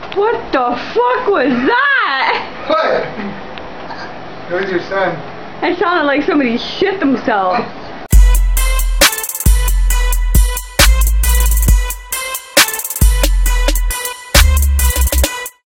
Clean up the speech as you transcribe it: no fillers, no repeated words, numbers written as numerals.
What the fuck was that? What? It was your son. It sounded like somebody shit themselves.